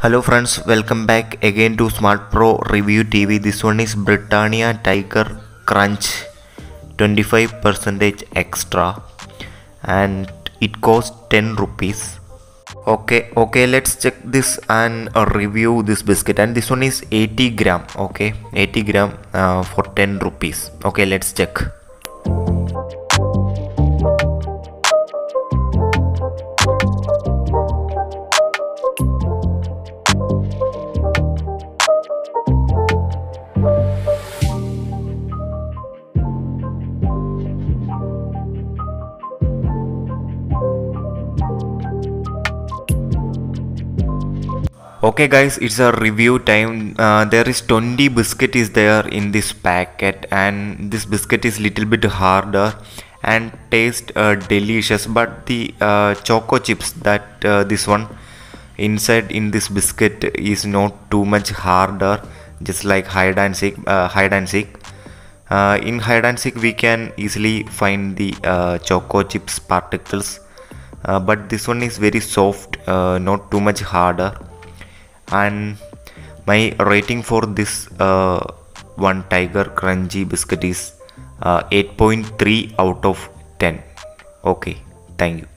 Hello friends, welcome back again to Smart Pro Review TV. This one is Britannia Tiger Crunch 25% extra and it costs 10 rupees. Okay, let's check this and review this biscuit. And this one is 80 gram. Okay, 80 gram for 10 rupees. Okay, let's check. Okay guys, it's a review time. There is 20 biscuit is there in this packet, and this biscuit is little bit harder and taste delicious, but the choco chips that this one inside in this biscuit is not too much harder, just like hide and seek. In hide and seek we can easily find the choco chips particles, but this one is very soft, not too much harder. And my rating for this one Tiger Crunchy biscuit is 8.3 out of 10. Okay, thank you.